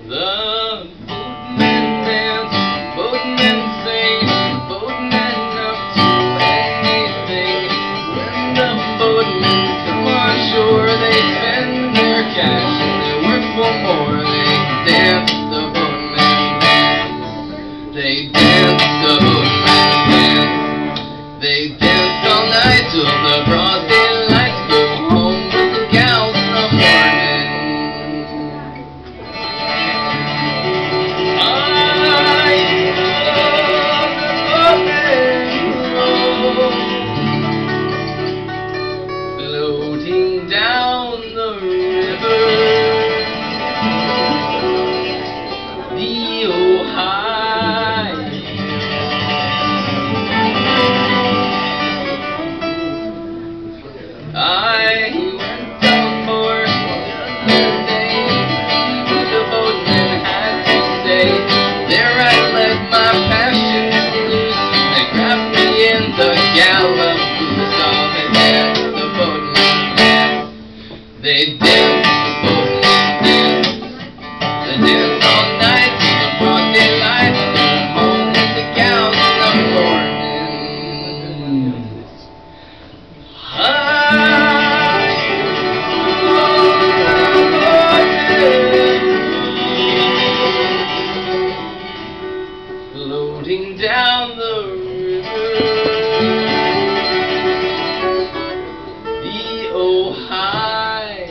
The boatmen dance, boatmen sing, boatmen up to anything. When the boatmen come on shore, they spend their cash and they work for more. They dance the boatmen dance. They dance the boatmen dance. They dance all night till the broad daylight. Go home with the gals in the morning. Floating down the river, the Ohio. I went on board the other day, the boatman had to stay. There I let my passion loose, they grabbed me in the gallop boots. Oh, they dance the boatman dance. They dance the boatman dance. They dance all night till the broad daylight. Come home with the gals in the morning. Floating down the river, the Ohio.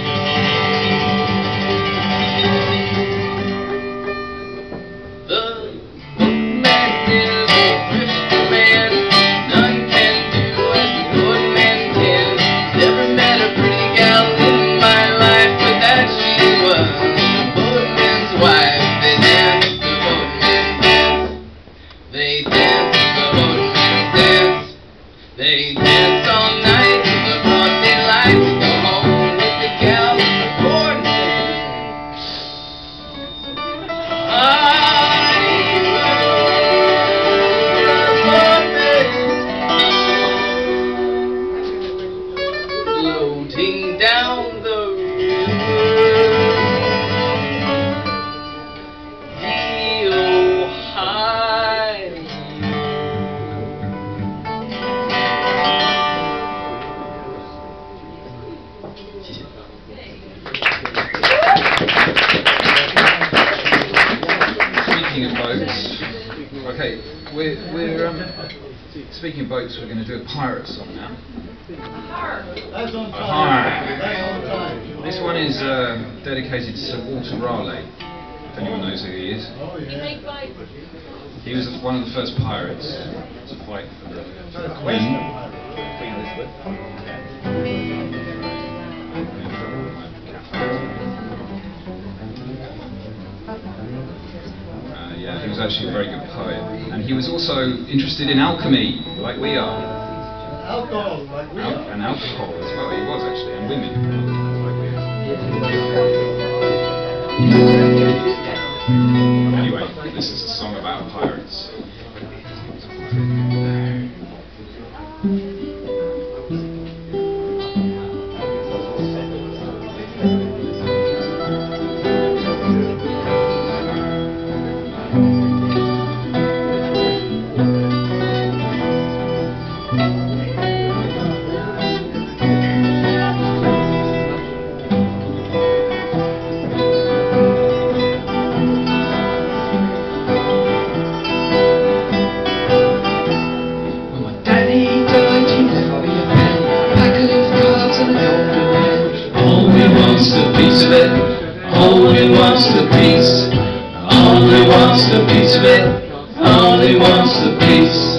The boatman is a thrifty man. None can do as the boatman can. Never met a pretty gal in my life, but that she was the boatman's wife. They dance the boatman dance. They dance the boatman dance. They dance all night till the broad daylight. Go home with the gal in the morning. Floating down the river, the Ohio. Speaking of boats, okay, we're speaking of boats, we're going to do a pirate song now. That's on time. Arr. That's on time. This one is dedicated to Sir Walter Raleigh, if anyone knows who he is. Oh, yeah. He was one of the first pirates to fight for the Queen. Queen Elizabeth. Yeah, he was actually a very good poet, and he was also interested in alchemy, like we are. Alcohol, like we are. And alcohol as well, he was actually, and women, like we are. Anyway, this is a song about pirates. Only wants the piece, only wants the piece of it, only wants the piece.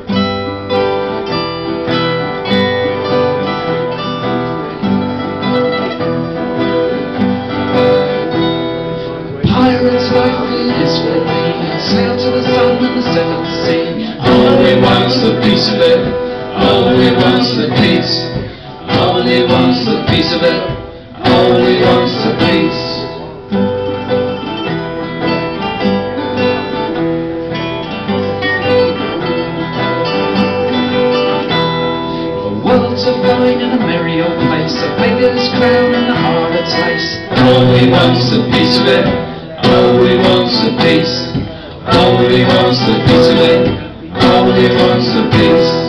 Pirate's life is for me, sail to the sun and the seventh sea. Only wants the piece of it, only wants the piece, only wants the piece of it, only wants the piece. A fine and a merry old place, a beggar's crown and a harlot's lace. Only wants a piece of it, All he wants a piece. All he wants a piece of it. All he wants a piece.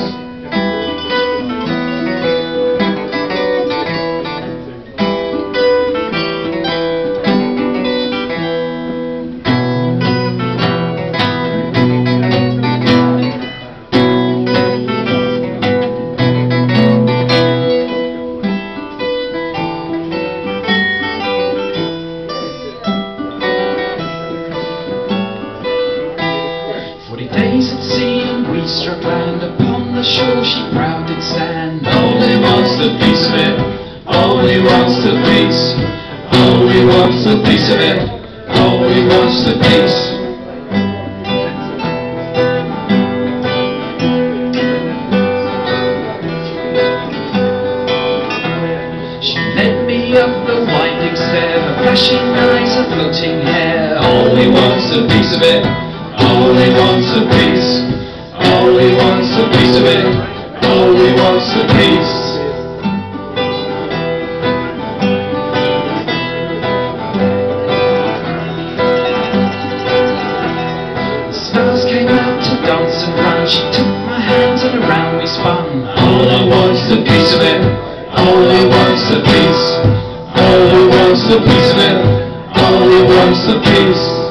Days at sea and we struck land upon the shore she proud did stand. All he wants a piece of it. All he wants a piece. All he wants a piece of it. All he wants a piece. She led me up the winding stair, her flashing eyes, her floating hair. All he wants a piece of it. All he wants a piece. All he wants a piece of it. All he wants a piece. The stars came out to dance and run. She took my hands and around we spun. All I want's a piece of it. All he wants a piece. All he wants a piece of it. All he wants a piece.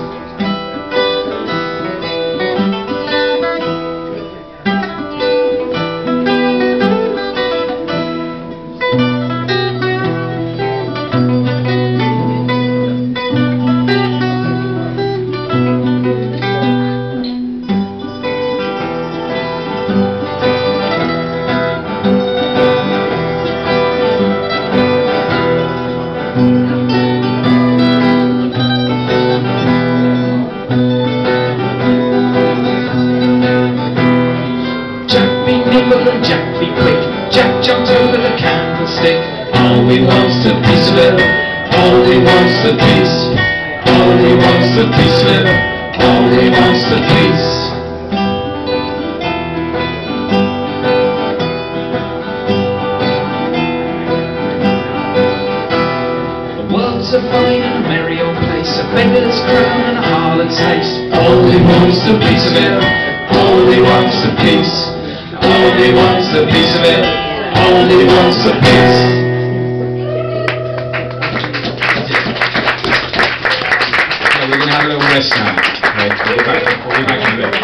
Jack be quick, Jack jumped over the candlestick. All he wants a piece of it. All he wants a piece. All he wants a piece of it. All he wants a piece. The world's a fine and a merry old place, a beggar's crown and a harlot's haste. All he wants a piece of it. All he wants a piece. All he wants a piece of it. All he wants a piece. We're going to have a little rest now. Okay, we'll be back in a bit.